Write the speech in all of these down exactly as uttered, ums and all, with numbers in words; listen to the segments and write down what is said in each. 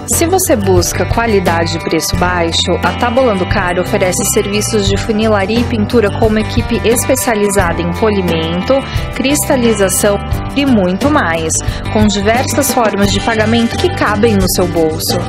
Se você busca qualidade e preço baixo, a Tabolando Car oferece serviços de funilaria e pintura com uma equipe especializada em polimento, cristalização e muito mais, com diversas formas de pagamento que cabem no seu bolso.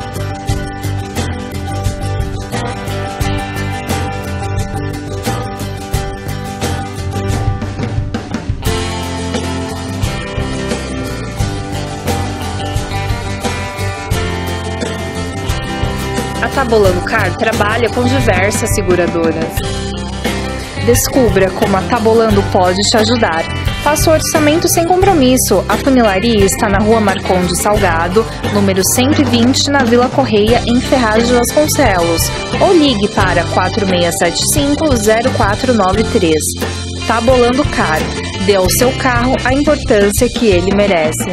A Tabolando Car trabalha com diversas seguradoras. Descubra como a Tabolando pode te ajudar. Faça o orçamento sem compromisso. A funilaria está na Rua Marconde Salgado, número cento e vinte, na Vila Correia, em Ferraz de Vasconcelos. Ou ligue para quatro seis sete cinco, zero quatro nove três. Tabolando Car. Dê ao seu carro a importância que ele merece.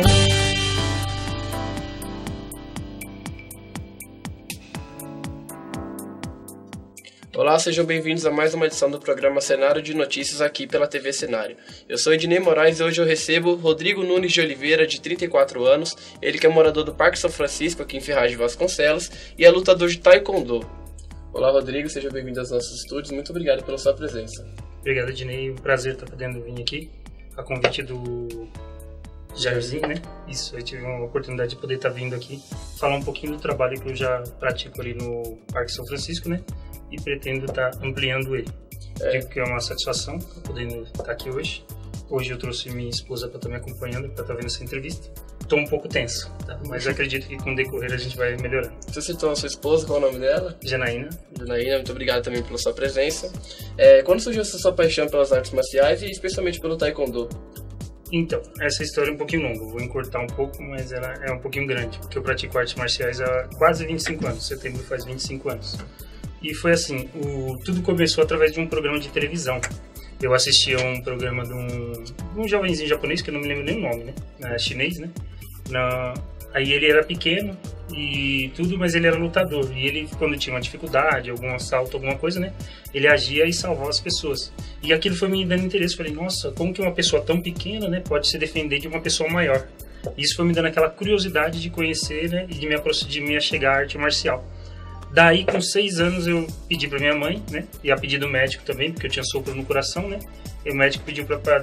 Olá, sejam bem-vindos a mais uma edição do programa Cenário de Notícias aqui pela T V Cenário. Eu sou Ednei Moraes e hoje eu recebo Rodrigo Nunes de Oliveira, de trinta e quatro anos, ele que é morador do Parque São Francisco, aqui em Ferraz de Vasconcelos, e é lutador de Taekwondo. Olá, Rodrigo, seja bem-vindo aos nossos estúdios, muito obrigado pela sua presença. Obrigado, Ednei, um prazer estar podendo vir aqui, a convite do Jairzinho, né? Isso, eu tive uma oportunidade de poder estar vindo aqui, falar um pouquinho do trabalho que eu já pratico ali no Parque São Francisco, né? E pretendo estar ampliando ele. É. Digo que é uma satisfação estar podendo estar aqui hoje. Hoje eu trouxe minha esposa para estar me acompanhando, para estar vendo essa entrevista. Estou um pouco tenso, tá? Mas acredito que com o decorrer a gente vai melhorando. Você citou a sua esposa, qual é o nome dela? Janaína. Janaína, muito obrigado também pela sua presença. É, quando surgiu essa sua paixão pelas artes marciais e especialmente pelo Taekwondo? Então, essa história é um pouquinho longa, vou encurtar um pouco, mas ela é um pouquinho grande, porque eu pratico artes marciais há quase vinte e cinco anos, setembro faz vinte e cinco anos. E foi assim, o, tudo começou através de um programa de televisão. Eu assistia um programa de um, um jovenzinho japonês, que eu não me lembro nem o nome, né? É chinês, né? Na, aí ele era pequeno e tudo, mas ele era lutador. E ele, quando tinha uma dificuldade, algum assalto, alguma coisa, né? Ele agia e salvava as pessoas. E aquilo foi me dando interesse. Falei, nossa, como que uma pessoa tão pequena, né, pode se defender de uma pessoa maior? E isso foi me dando aquela curiosidade de conhecer, né? E de me, de me achegar à arte marcial. Daí, com seis anos, eu pedi para minha mãe, né? E a pedido do médico também, porque eu tinha sopro no coração, né? E o médico pediu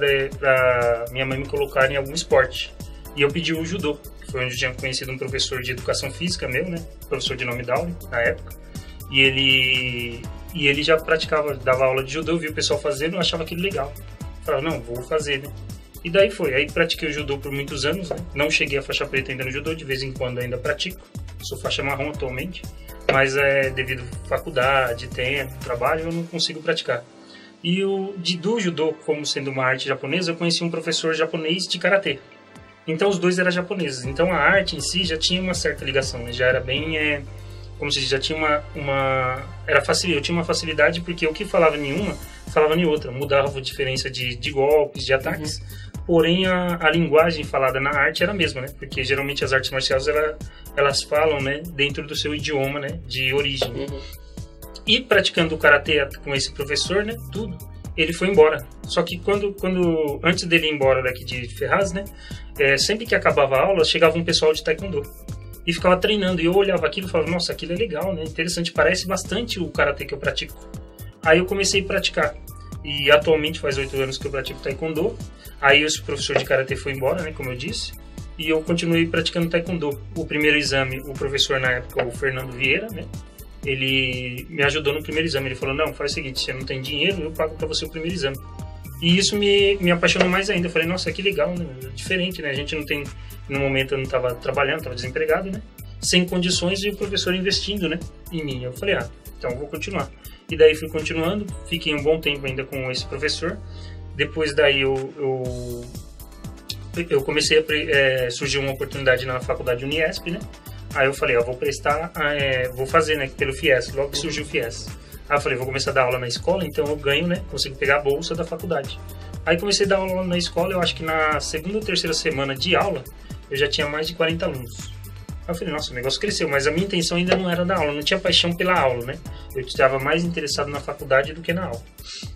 para minha mãe me colocar em algum esporte. E eu pedi o judô, que foi onde eu tinha conhecido um professor de educação física meu, né? Professor de nome Down, na época. E ele, e ele já praticava, dava aula de judô, eu vi o pessoal fazendo, eu achava aquilo legal. Eu falava, não, vou fazer, né? E daí foi. Aí pratiquei o judô por muitos anos, né? Não cheguei a faixa preta ainda no judô, de vez em quando ainda pratico. Sou faixa marrom atualmente. Mas é devido à faculdade, tempo, trabalho, eu não consigo praticar. E o de, do judô, como sendo uma arte japonesa, eu conheci um professor japonês de karatê. Então os dois eram japoneses. Então a arte em si já tinha uma certa ligação, né? Já era bem, é, como se diz, já tinha uma, uma era facil, eu tinha uma facilidade porque o que falava em uma, falava em outra. Mudava a diferença de, de golpes, de ataques. Uhum. Porém, a, a linguagem falada na arte era a mesma, né? Porque geralmente as artes marciais, ela, elas falam, né? Dentro do seu idioma, né? De origem. Uhum. E praticando o karatê com esse professor, né? Tudo. Ele foi embora. Só que quando, quando antes dele ir embora daqui de Ferraz, né? É, sempre que acabava a aula, chegava um pessoal de Taekwondo. E ficava treinando. E eu olhava aquilo e falava, nossa, aquilo é legal, né? Interessante. Parece bastante o karatê que eu pratico. Aí eu comecei a praticar. E atualmente faz oito anos que eu pratico Taekwondo. Aí o professor de karatê foi embora, né, como eu disse, e eu continuei praticando Taekwondo. O primeiro exame, o professor na época, o Fernando Vieira, né, ele me ajudou no primeiro exame. Ele falou, não, faz o seguinte, você não tem dinheiro, eu pago para você o primeiro exame. E isso me, me apaixonou mais ainda. Eu falei, nossa, que legal, né, diferente, né, a gente não tem, no momento eu não estava trabalhando, estava desempregado, né, sem condições, e o professor investindo, né, em mim. Eu falei, ah, então eu vou continuar. E daí fui continuando, fiquei um bom tempo ainda com esse professor. Depois daí eu, eu, eu comecei a, é, surgiu uma oportunidade na faculdade Uniesp, né? Aí eu falei, ó, vou prestar, é, vou fazer, né, pelo FIES, logo que surgiu o FIES. Aí eu falei, vou começar a dar aula na escola, então eu ganho, né, consigo pegar a bolsa da faculdade. Aí comecei a dar aula na escola, eu acho que na segunda ou terceira semana de aula, eu já tinha mais de quarenta alunos. Aí eu falei, nossa, o negócio cresceu, mas a minha intenção ainda não era dar aula, eu não tinha paixão pela aula, né? Eu estava mais interessado na faculdade do que na aula.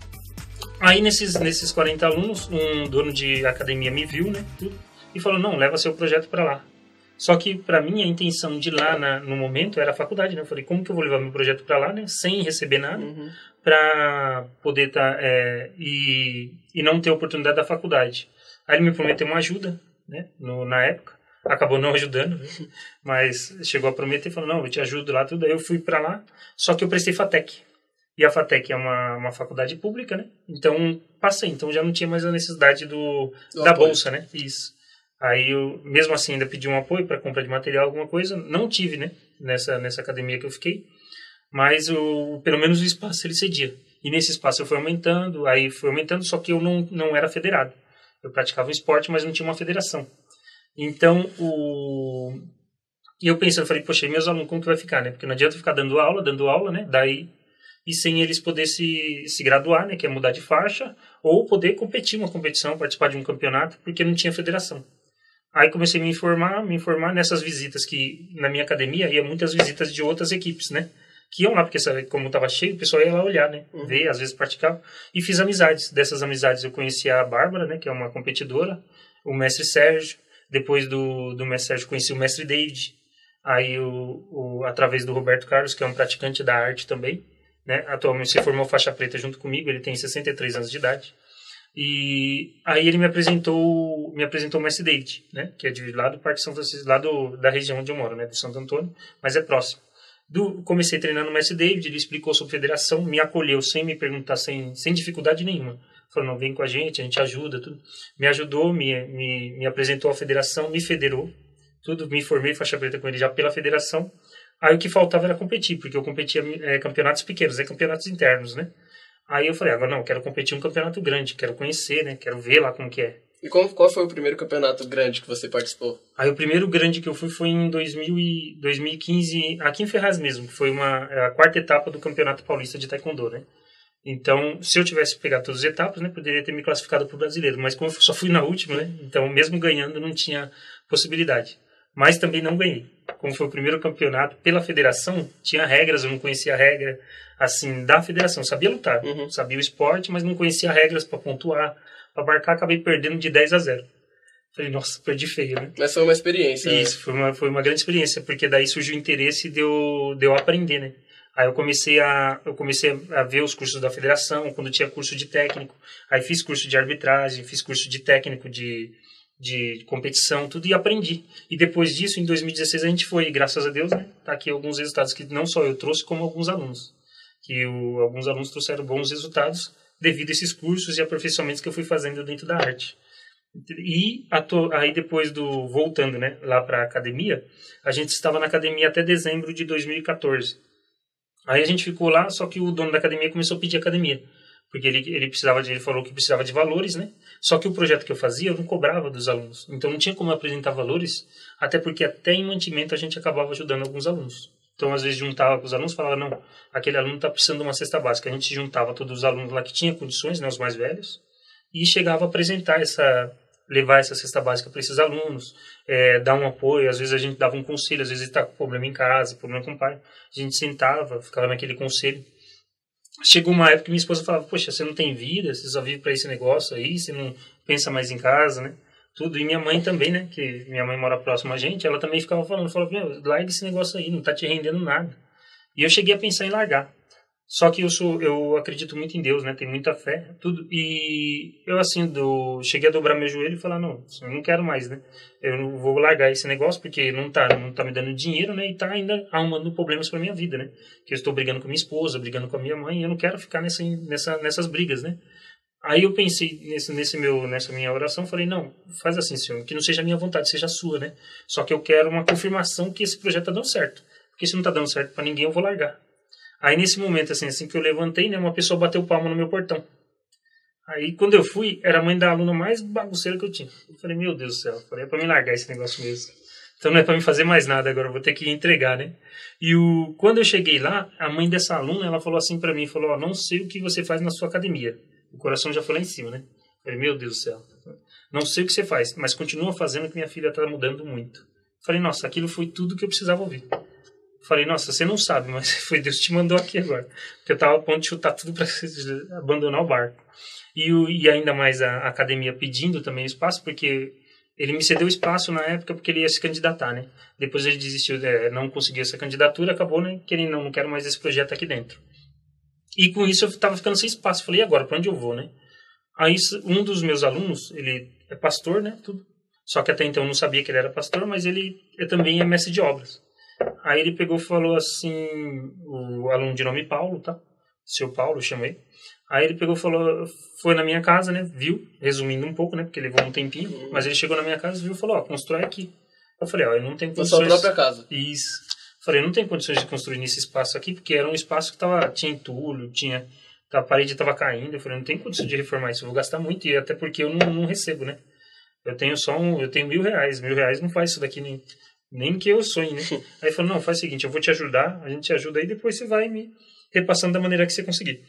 Aí nesses, nesses quarenta alunos, um dono de academia me viu, né, tudo, e falou, não, leva seu projeto para lá. Só que, para mim, a intenção de lá, na, no momento, era a faculdade, né? Eu falei, como que eu vou levar meu projeto para lá, né? Sem receber nada, uhum. para poder estar... Tá, é, e, e não ter a oportunidade da faculdade. Aí ele me prometeu uma ajuda, né? No, na época. Acabou não ajudando, né? Mas chegou a prometer e falou, não, eu te ajudo lá, tudo. Aí eu fui para lá, só que eu prestei FATEC. E a FATEC é uma, uma faculdade pública, né? Então, passei. Então, já não tinha mais a necessidade do, do da apoio. Bolsa, né? Isso. Aí, eu, mesmo assim, ainda pedi um apoio para compra de material, alguma coisa. Não tive, né? Nessa, nessa academia que eu fiquei. Mas, o, pelo menos, o espaço ele cedia. E nesse espaço eu fui aumentando. Aí, foi aumentando, só que eu não, não era federado. Eu praticava um esporte, mas não tinha uma federação. Então, o... E eu pensando, falei, poxa, e meus alunos, como que vai ficar, né? Porque não adianta ficar dando aula, dando aula, né? Daí... E sem eles poder se, se graduar, né? Que é mudar de faixa. Ou poder competir uma competição, participar de um campeonato, porque não tinha federação. Aí comecei a me informar, me informar nessas visitas que na minha academia ia muitas visitas de outras equipes, né? Que iam lá, porque como estava cheio, o pessoal ia lá olhar, né? Uhum. Ver, às vezes praticava. E fiz amizades. Dessas amizades eu conheci a Bárbara, né? Que é uma competidora. O mestre Sérgio. Depois do, do mestre Sérgio conheci o mestre David. Aí, o, o, através do Roberto Carlos, que é um praticante da arte também. Né? Atualmente se formou faixa preta junto comigo. Ele tem sessenta e três anos de idade. E aí ele me apresentou me apresentou o mestre David, né? Que é de lá do Parque São Francisco, lá do, da região onde eu moro, né? Do Santo Antônio, mas é próximo. Do, comecei treinando o mestre David, ele explicou sobre federação, me acolheu sem me perguntar, sem, sem dificuldade nenhuma. Falou, não, vem com a gente, a gente ajuda, tudo. Me ajudou, me, me, me apresentou a federação, me federou, tudo, me formei faixa preta com ele já pela federação. Aí o que faltava era competir, porque eu competia é, campeonatos pequenos, é campeonatos internos, né? Aí eu falei, agora não, quero competir em um campeonato grande, quero conhecer, né? Quero ver lá como que é. E qual, qual foi o primeiro campeonato grande que você participou? Aí o primeiro grande que eu fui foi em dois mil e quinze, aqui em Ferraz mesmo, que foi uma, a quarta etapa do Campeonato Paulista de Taekwondo, né? Então, se eu tivesse pegado todas as etapas, né, poderia ter me classificado para o brasileiro. Mas como eu só fui na última, né? Então, mesmo ganhando, não tinha possibilidade. Mas também não ganhei. Como foi o primeiro campeonato pela federação, tinha regras, eu não conhecia a regra, assim, da federação. Sabia lutar, uhum. Sabia o esporte, mas não conhecia regras para pontuar, para marcar, acabei perdendo de dez a zero. Falei, nossa, perdi feio, né? Mas foi uma experiência. Isso, né? foi, uma, foi uma grande experiência, porque daí surgiu o interesse de eu, de eu aprender, né? Aí eu comecei, a, eu comecei a ver os cursos da federação, quando tinha curso de técnico. Aí fiz curso de arbitragem, fiz curso de técnico de, de competição, tudo, e aprendi. E depois disso, em dois mil e dezesseis, a gente foi, graças a Deus, né? Tá aqui alguns resultados que não só eu trouxe, como alguns alunos. Que o, alguns alunos trouxeram bons resultados devido a esses cursos e aperfeiçoamentos que eu fui fazendo dentro da arte. E ato, aí depois do, voltando, né, lá para a academia, a gente estava na academia até dezembro de dois mil e quatorze. Aí a gente ficou lá, só que o dono da academia começou a pedir academia, porque ele, ele, precisava de, ele falou que precisava de valores, né? Só que o projeto que eu fazia eu não cobrava dos alunos, então não tinha como apresentar valores, até porque até em mantimento a gente acabava ajudando alguns alunos. Então, às vezes, juntava com os alunos e falava, não, aquele aluno está precisando de uma cesta básica. A gente juntava todos os alunos lá que tinham condições, né, os mais velhos, e chegava a apresentar essa, levar essa cesta básica para esses alunos, é, dar um apoio. Às vezes a gente dava um conselho, às vezes ele está com problema em casa, problema com o pai. A gente sentava, ficava naquele conselho. Chegou uma época que minha esposa falava, poxa, você não tem vida, você só vive para esse negócio aí, você não pensa mais em casa, né? Tudo. E minha mãe também, né? Que minha mãe mora próximo a gente, ela também ficava falando, falava, meu, larga esse negócio aí, não tá te rendendo nada. E eu cheguei a pensar em largar. Só que eu sou, eu acredito muito em Deus, né? Tenho muita fé, tudo. E eu, assim, do, cheguei a dobrar meu joelho e falar, não, eu não quero mais, né? Eu não vou largar esse negócio porque não tá, não tá me dando dinheiro, né? E tá ainda arrumando problemas pra minha vida, né? Que eu estou brigando com minha esposa, brigando com a minha mãe, e eu não quero ficar nessa, nessa, nessas brigas, né? Aí eu pensei nesse, nesse meu, nessa minha oração, falei, não, faz assim, Senhor, que não seja a minha vontade, seja a sua, né? Só que eu quero uma confirmação que esse projeto tá dando certo. Porque se não tá dando certo pra ninguém, eu vou largar. Aí nesse momento, assim, assim que eu levantei, né, uma pessoa bateu palma no meu portão. Aí quando eu fui, era a mãe da aluna mais bagunceira que eu tinha. Eu falei, meu Deus do céu, eu falei, é pra me largar esse negócio mesmo. Então não é pra me fazer mais nada agora, eu vou ter que entregar, né? E o, quando eu cheguei lá, a mãe dessa aluna, ela falou assim pra mim, falou, ó, não sei o que você faz na sua academia. O coração já foi lá em cima, né? Eu falei, meu Deus do céu. Não sei o que você faz, mas continua fazendo que minha filha está mudando muito. Eu falei, nossa, aquilo foi tudo que eu precisava ouvir. Eu falei, nossa, você não sabe, mas foi Deus que te mandou aqui agora. Porque eu estava a ponto de chutar tudo para abandonar o barco. E, o, e ainda mais a, a academia pedindo também espaço, porque ele me cedeu espaço na época porque ele ia se candidatar, né? Depois ele desistiu, é, não conseguiu essa candidatura, acabou, né? Que ele não, não quero mais esse projeto aqui dentro. E com isso eu tava ficando sem espaço. Falei, e agora, pra onde eu vou, né? Aí um dos meus alunos, ele é pastor, né? Tudo. Só que até então eu não sabia que ele era pastor, mas ele é, também é mestre de obras. Aí ele pegou e falou assim, o aluno de nome Paulo, tá? Seu Paulo, eu chamei. Aí ele pegou e falou, foi na minha casa, né? Viu, resumindo um pouco, né? Porque levou um tempinho. Uhum. Mas ele chegou na minha casa e viu e falou, ó, constrói aqui. Eu falei, ó, eu não tenho condições... Na sua própria casa? Isso. Eu falei, eu não tenho condições de construir nesse espaço aqui, porque era um espaço que tava, tinha entulho, tinha... A parede estava caindo. Eu falei, não tenho condições de reformar isso, eu vou gastar muito. E até porque eu não, não recebo, né? Eu tenho só um... Eu tenho mil reais. Mil reais não faz isso daqui nem... Nem que eu sonhe, né? Aí ele falou, não, faz o seguinte, eu vou te ajudar, a gente te ajuda aí, depois você vai me repassando da maneira que você conseguir.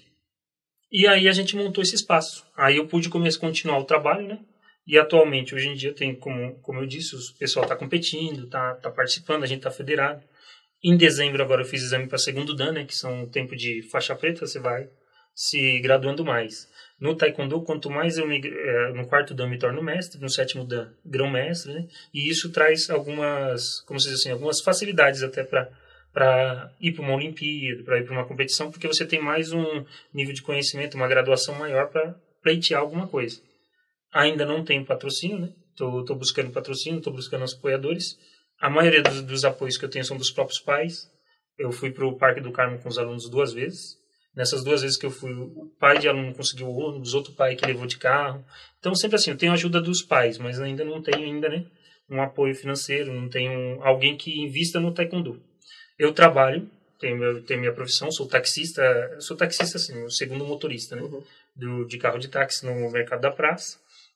E aí a gente montou esse espaço. Aí eu pude começar a continuar o trabalho, né? E atualmente, hoje em dia, tem, como, como eu disse, o pessoal está competindo, está tá participando, a gente está federado. Em dezembro agora eu fiz exame para segundo dan, né? Que são o tempo de faixa preta, você vai se graduando mais. No taekwondo, quanto mais eu me, é, no quarto dan eu me torno mestre, no sétimo dan grão-mestre, né? E isso traz algumas, como se diz assim, algumas facilidades até para para ir para uma Olimpíada, para ir para uma competição, porque você tem mais um nível de conhecimento, uma graduação maior para pleitear alguma coisa. Ainda não tenho patrocínio, né? Tô, tô buscando patrocínio, tô buscando os apoiadores. A maioria dos, dos apoios que eu tenho são dos próprios pais. Eu fui para o Parque do Carmo com os alunos duas vezes. Nessas duas vezes que eu fui, o pai de aluno conseguiu o ônibus, outro pai que levou de carro. Então, sempre assim, eu tenho a ajuda dos pais, mas ainda não tenho ainda, né, um apoio financeiro, não tenho alguém que invista no taekwondo. Eu trabalho, tenho, meu, tenho minha profissão, sou taxista, sou taxista assim, o segundo motorista, né, uhum. do, de carro de táxi no mercado da praça.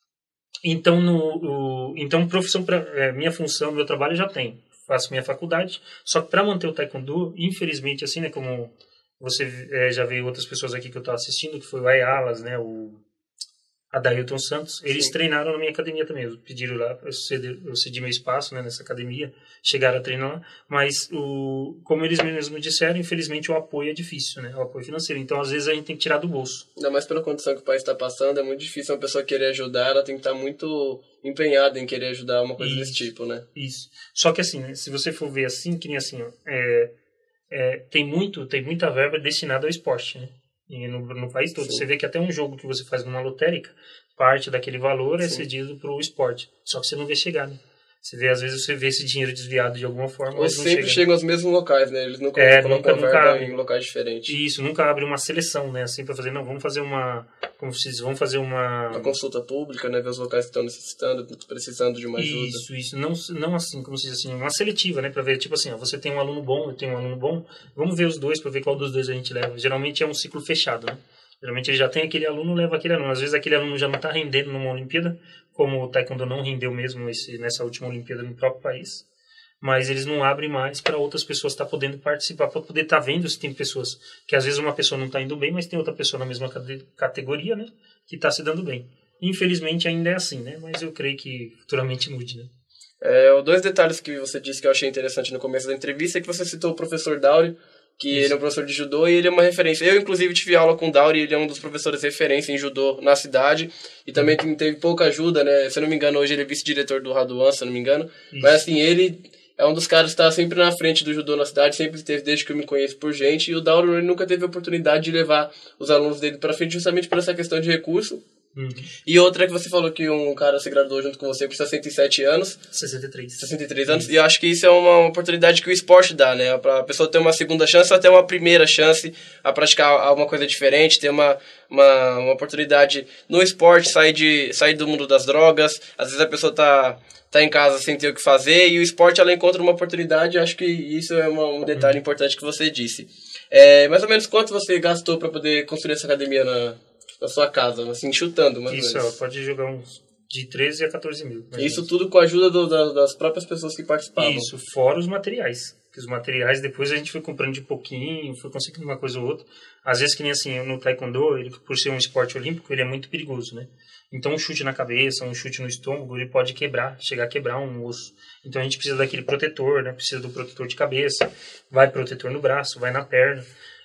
Então, no, o, então profissão pra, é, minha função, meu trabalho eu já tenho. Faço minha faculdade, só que para manter o taekwondo, infelizmente, assim, né, como você é, já veio outras pessoas aqui que eu estava assistindo, que foi o Ayalas, né, o Adailton Santos, eles Sim. treinaram na minha academia também, eu pediram lá, eu cedi, eu cedi meu espaço, né, nessa academia, chegaram a treinar lá, mas o, como eles mesmos disseram, infelizmente o apoio é difícil, né, o apoio financeiro, então às vezes a gente tem que tirar do bolso. Ainda mais pela condição que o país está passando, é muito difícil uma pessoa querer ajudar, ela tem que estar muito empenhada em querer ajudar uma coisa isso, desse tipo, né. Isso, só que assim, né, se você for ver assim, que nem assim, ó, é, é, tem, muito, tem muita verba destinada ao esporte, né. E no, no país todo. Sim. Você vê que até um jogo que você faz numa lotérica, parte daquele valor Sim. é cedido para o esporte. Só que você não vê chegar, né? Você vê, às vezes, você vê esse dinheiro desviado de alguma forma. Ou sempre chega, chegam aos mesmos locais, né? Eles nunca é, colocam nunca, verba nunca, em locais diferentes. Isso, nunca abre uma seleção, né? Assim, para fazer, não, vamos fazer uma... Como se diz, vamos fazer uma... Uma consulta pública, né? Ver os locais que estão necessitando, precisando de uma ajuda. Isso, isso. Não, não assim, como se diz assim, uma seletiva, né? Para ver, tipo assim, ó, você tem um aluno bom, eu tenho um aluno bom, vamos ver os dois para ver qual dos dois a gente leva. Geralmente é um ciclo fechado, né? Geralmente ele já tem aquele aluno, leva aquele aluno. Às vezes aquele aluno já não está rendendo numa Olimpíada, como o taekwondo não rendeu mesmo esse, nessa última Olimpíada no próprio país. Mas eles não abrem mais para outras pessoas estar tá podendo participar, para poder estar tá vendo se tem pessoas que às vezes uma pessoa não está indo bem, mas tem outra pessoa na mesma categoria, né, que está se dando bem. Infelizmente ainda é assim, né, mas eu creio que futuramente mude, né. É, dois detalhes que você disse que eu achei interessante no começo da entrevista é que você citou o professor Dáureo, que Isso. ele é um professor de judô e ele é uma referência. Eu, inclusive, tive aula com o Dáureo e ele é um dos professores de referência em judô na cidade. E também teve pouca ajuda, né? Se eu não me engano, hoje ele é vice-diretor do Raduan, se eu não me engano. Isso. Mas, assim, ele é um dos caras que está sempre na frente do judô na cidade, sempre teve desde que eu me conheço por gente. E o Dáureo ele nunca teve a oportunidade de levar os alunos dele para frente justamente por essa questão de recurso. Uhum. E outra que você falou que um cara se graduou junto com você com sessenta e sete anos. sessenta e três. sessenta e três anos. Isso. E eu acho que isso é uma oportunidade que o esporte dá, né? Pra a pessoa ter uma segunda chance, até uma primeira chance a praticar alguma coisa diferente, ter uma, uma, uma oportunidade no esporte, sair, de, sair do mundo das drogas. Às vezes a pessoa tá, tá em casa sem ter o que fazer e o esporte ela encontra uma oportunidade. Acho que isso é uma, um detalhe uhum. importante que você disse. É, mais ou menos quanto você gastou para poder construir essa academia na... na sua casa, assim, chutando, mais Isso, ou menos. Isso, pode jogar uns de treze a quatorze mil. Isso menos. Tudo com a ajuda do, da, das próprias pessoas que participavam. Isso, fora os materiais. Que os materiais, depois a gente foi comprando de pouquinho, foi conseguindo uma coisa ou outra. Às vezes, que nem assim, no taekwondo, ele, por ser um esporte olímpico, ele é muito perigoso, né? Então, um chute na cabeça, um chute no estômago, ele pode quebrar, chegar a quebrar um osso. Então, a gente precisa daquele protetor, né? Precisa do protetor de cabeça, vai protetor no braço, vai na perna.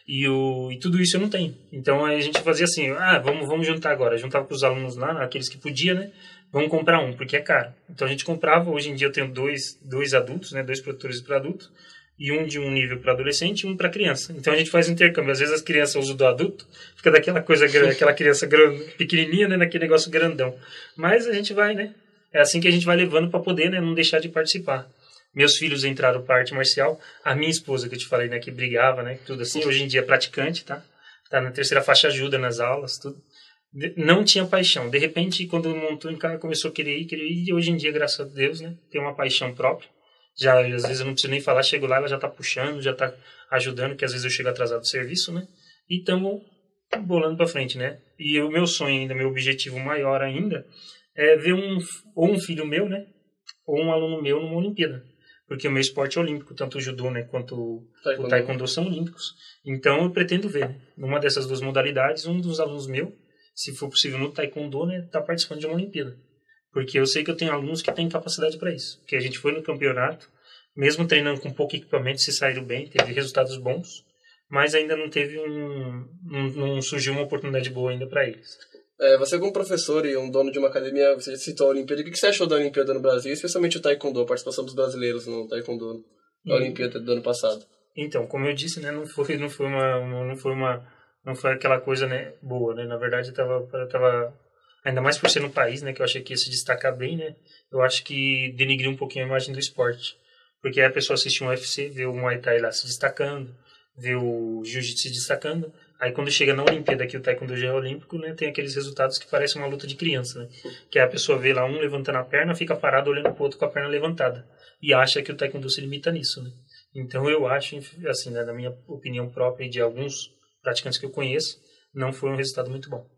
E, o, e tudo isso eu não tenho. Então a gente fazia assim, ah, vamos, vamos juntar agora. Eu juntava com os alunos lá, aqueles que podiam, né? Vamos comprar um, porque é caro. Então a gente comprava, hoje em dia eu tenho dois, dois adultos, né? Dois protetores para adulto, e um de um nível para adolescente e um para criança. Então a gente faz um intercâmbio. Às vezes as crianças usam do adulto, fica daquela coisa, aquela criança grande, pequenininha, né? Naquele negócio grandão. Mas a gente vai, né? É assim que a gente vai levando para poder, né? Não deixar de participar. Meus filhos entraram para arte marcial. A minha esposa, que eu te falei, né? Que brigava, né? Tudo assim. Hoje em dia é praticante, tá? Tá na terceira faixa, ajuda nas aulas, tudo. Não tinha paixão. De repente, quando montou em casa, começou a querer ir, querer ir. E hoje em dia, graças a Deus, né? Tem uma paixão própria. Já, às vezes eu não preciso nem falar. Chego lá, ela já tá puxando, já tá ajudando. Que às vezes eu chego atrasado do serviço, né? E estamos bolando para frente, né? E o meu sonho ainda, meu objetivo maior ainda, é ver um, ou um filho meu, né? Ou um aluno meu numa Olimpíada. Porque o meu esporte é olímpico, tanto o judô, né, quanto o taekwondo, o taekwondo são olímpicos. Então eu pretendo ver, né, numa dessas duas modalidades, um dos alunos meu, se for possível no taekwondo, né, tá participando de uma Olimpíada. Porque eu sei que eu tenho alunos que têm capacidade para isso. Que a gente foi no campeonato, mesmo treinando com pouco equipamento, se saíram bem, teve resultados bons, mas ainda não teve um, um não surgiu uma oportunidade boa ainda para eles. É, você como professor e um dono de uma academia, você citou a Olimpíada. O que você achou da Olimpíada no Brasil, especialmente o taekwondo, a participação dos brasileiros no taekwondo na Olimpíada do ano passado? Então, como eu disse, né, não foi, não foi uma, não foi uma, não foi aquela coisa, né, boa, né. Na verdade, tava, tava ainda mais por ser no país, né, que eu achei que ia se destacar bem, né. Eu acho que denigriu um pouquinho a imagem do esporte, porque aí a pessoa assiste um U F C, vê o Muay Thai lá se destacando, vê o Jiu-Jitsu se destacando. Aí quando chega na Olimpíada, que o taekwondo já é olímpico, né, tem aqueles resultados que parecem uma luta de criança, né? Que é a pessoa vê lá um levantando a perna, fica parado olhando pro outro com a perna levantada. E acha que o taekwondo se limita nisso, né? Então eu acho, assim, né, na minha opinião própria e de alguns praticantes que eu conheço, não foi um resultado muito bom.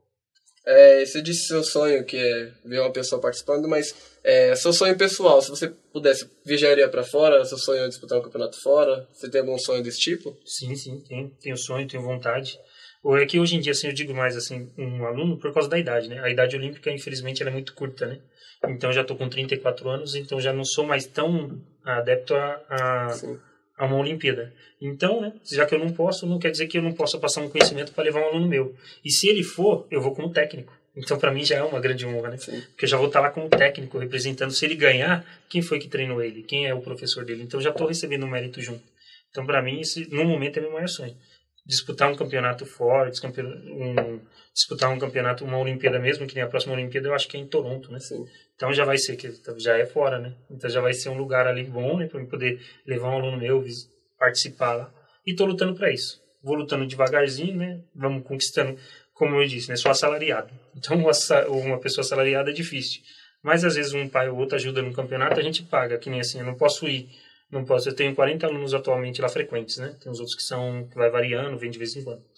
É, você disse seu sonho, que é ver uma pessoa participando, mas é, seu sonho pessoal, se você pudesse, viajaria para fora? Seu sonho é disputar um campeonato fora? Você tem algum sonho desse tipo? Sim, sim, tenho, tenho sonho, tenho vontade. Ou é que hoje em dia, assim, eu digo mais, assim, um aluno por causa da idade, né? A idade olímpica, infelizmente, ela é muito curta, né? Então, já estou com trinta e quatro anos, então já não sou mais tão adepto a, a, a uma Olimpíada. Então, né, já que eu não posso, não quer dizer que eu não possa passar um conhecimento para levar um aluno meu. E se ele for, eu vou como técnico. Então, para mim, já é uma grande honra, né? Sim. Porque eu já vou estar lá como técnico, representando. Se ele ganhar, quem foi que treinou ele? Quem é o professor dele? Então, já estou recebendo um mérito junto. Então, para mim, esse, no momento, é meu maior sonho. Disputar um campeonato fora, um, disputar um campeonato, uma Olimpíada mesmo, que nem a próxima Olimpíada, eu acho que é em Toronto, né? Sim. Então já vai ser, que já é fora, né? Então já vai ser um lugar ali bom, né? Para eu poder levar um aluno meu, participar lá. E tô lutando para isso. Vou lutando devagarzinho, né? Vamos conquistando, como eu disse, né? Sou assalariado. Então uma, uma pessoa assalariada é difícil. Mas às vezes um pai ou outro ajuda no campeonato, a gente paga, que nem assim, eu não posso ir. Não posso, eu tenho quarenta alunos atualmente lá frequentes, né? Tem uns outros que são, que vai variando, vem de vez em quando.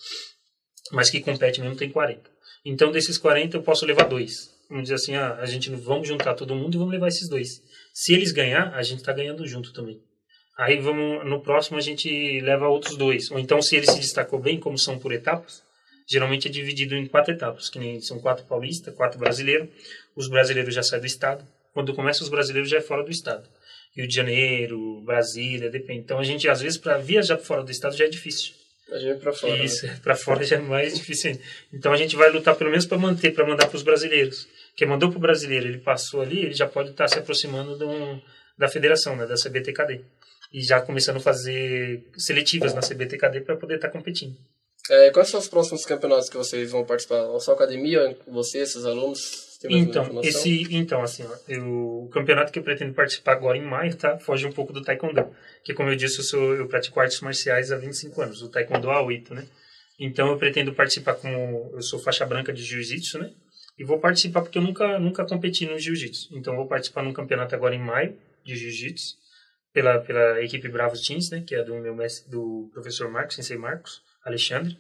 Mas que compete mesmo tem quarenta. Então, desses quarenta, eu posso levar dois. Vamos dizer assim, ah, a gente vamos juntar todo mundo e vamos levar esses dois. Se eles ganhar, a gente está ganhando junto também. Aí, vamos, no próximo, a gente leva outros dois. Ou então, se ele se destacou bem, como são por etapas, geralmente é dividido em quatro etapas, que nem são quatro paulistas, quatro brasileiros. Os brasileiros já saem do estado. Quando começa os brasileiros, já é fora do estado. Rio de Janeiro, Brasília, depende. Então, a gente, às vezes, para viajar para fora do estado já é difícil. A gente para fora. Isso, né? Para fora já é mais difícil ainda. Então, a gente vai lutar pelo menos para manter, para mandar para os brasileiros. Quem mandou para o brasileiro, ele passou ali, ele já pode estar se aproximando de um, da federação, né, da C B T K D. E já começando a fazer seletivas na C B T K D para poder estar competindo. É, quais são os próximos campeonatos que vocês vão participar? A sua academia, você, seus alunos? Então, esse, então, assim, ó, eu, o campeonato que eu pretendo participar agora em maio, tá? Foge um pouco do taekwondo. Que, como eu disse, eu, sou, eu pratico artes marciais há vinte e cinco anos, o taekwondo há oito, né? Então, eu pretendo participar como... Eu sou faixa branca de jiu-jitsu, né? E vou participar porque eu nunca, nunca competi no jiu-jitsu. Então, eu vou participar num campeonato agora em maio, de jiu-jitsu, pela, pela equipe Bravos Teams, né? Que é do meu mestre, do professor Marcos, Sensei Marcos Alexandre.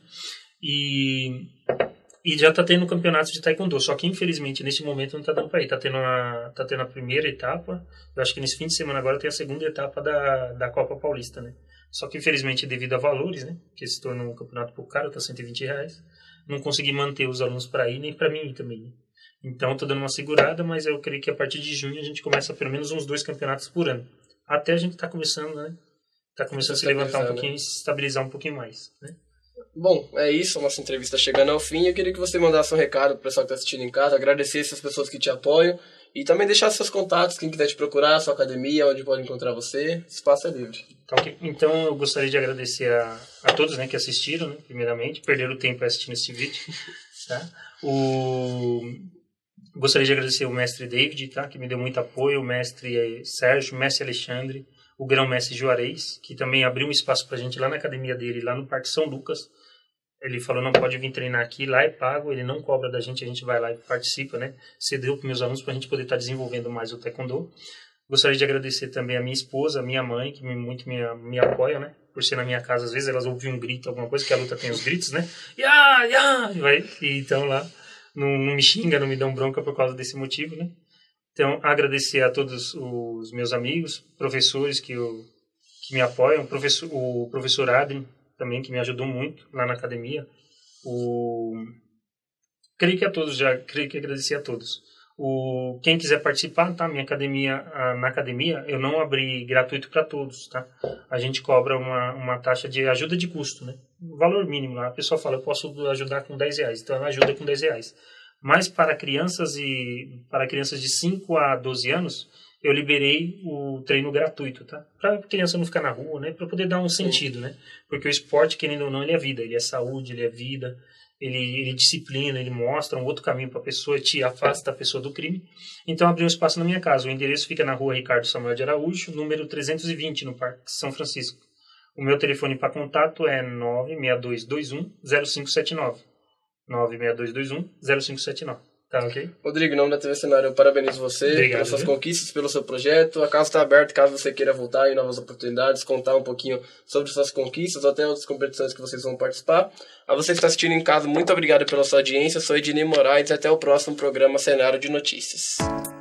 E... E já tá tendo campeonato de taekwondo, só que infelizmente neste momento não tá dando pra ir. Tá tendo a, tá tendo a primeira etapa, eu acho que nesse fim de semana agora tem a segunda etapa da, da Copa Paulista, né? Só que infelizmente devido a valores, né? Que se torna um campeonato por caro, tá cento e vinte reais. Não consegui manter os alunos pra ir, nem pra mim ir também, né? Então tô dando uma segurada, mas eu creio que a partir de junho a gente começa pelo menos uns dois campeonatos por ano. Até a gente tá começando, né? Tá começando a se levantar um pouquinho e se estabilizar um pouquinho mais, né? Bom, é isso, a nossa entrevista chegando ao fim. Eu queria que você mandasse um recado pro pessoal que está assistindo em casa, agradecer essas pessoas que te apoiam e também deixar seus contatos, quem quiser te procurar, sua academia, onde pode encontrar você. O espaço é livre. Tá, okay. Então eu gostaria de agradecer a, a todos, né, que assistiram, né, primeiramente, perderam o tempo assistindo esse vídeo. Tá? O... Gostaria de agradecer o mestre David, tá, que me deu muito apoio, o mestre Sérgio, o mestre Alexandre, o grão-mestre Juarez, que também abriu um espaço pra gente lá na academia dele, lá no Parque São Lucas. Ele falou, não pode vir treinar aqui, lá é pago, ele não cobra da gente, a gente vai lá e participa, né? Cedeu para meus alunos para a gente poder estar desenvolvendo mais o Taekwondo. Gostaria de agradecer também a minha esposa, a minha mãe, que me, muito me, me apoia, né? Por ser na minha casa, às vezes elas ouvem um grito, alguma coisa, que a luta tem os gritos, né? Ya, ya! Vai, e então lá, não, não me xinga, não me dão bronca por causa desse motivo, né? Então, agradecer a todos os meus amigos, professores que, eu, que me apoiam, professor, o professor Adrien, também, que me ajudou muito lá na academia. O... Creio que a todos, já creio que agradecer a todos. O... Quem quiser participar, tá? Minha academia, na academia, eu não abri gratuito para todos, tá? A gente cobra uma, uma taxa de ajuda de custo, né? Um valor mínimo lá. A pessoa fala, eu posso ajudar com dez reais, então ela ajuda com dez reais. Mas para crianças e para crianças de cinco a doze anos, eu liberei o treino gratuito, tá? Para a criança não ficar na rua, né? Para poder dar um sentido, né? Porque o esporte, querendo ou não, ele é vida, ele é saúde, ele é vida, ele, ele disciplina, ele mostra um outro caminho para a pessoa, te afasta a pessoa do crime. Então, abri um espaço na minha casa. O endereço fica na rua Ricardo Samuel de Araújo, número trezentos e vinte, no Parque São Francisco. O meu telefone para contato é nove seis dois dois um zero cinco sete nove. nove seis dois dois um zero cinco sete nove. Tá, ok? Rodrigo, em nome da T V Cenário, eu parabenizo você Obrigado, pelas suas viu? conquistas, pelo seu projeto. A casa está aberta caso você queira voltar em novas oportunidades, contar um pouquinho sobre suas conquistas ou até outras competições que vocês vão participar. A você que está assistindo em casa, muito obrigado pela sua audiência. Eu sou Ednei Moraes e até o próximo programa Cenário de Notícias.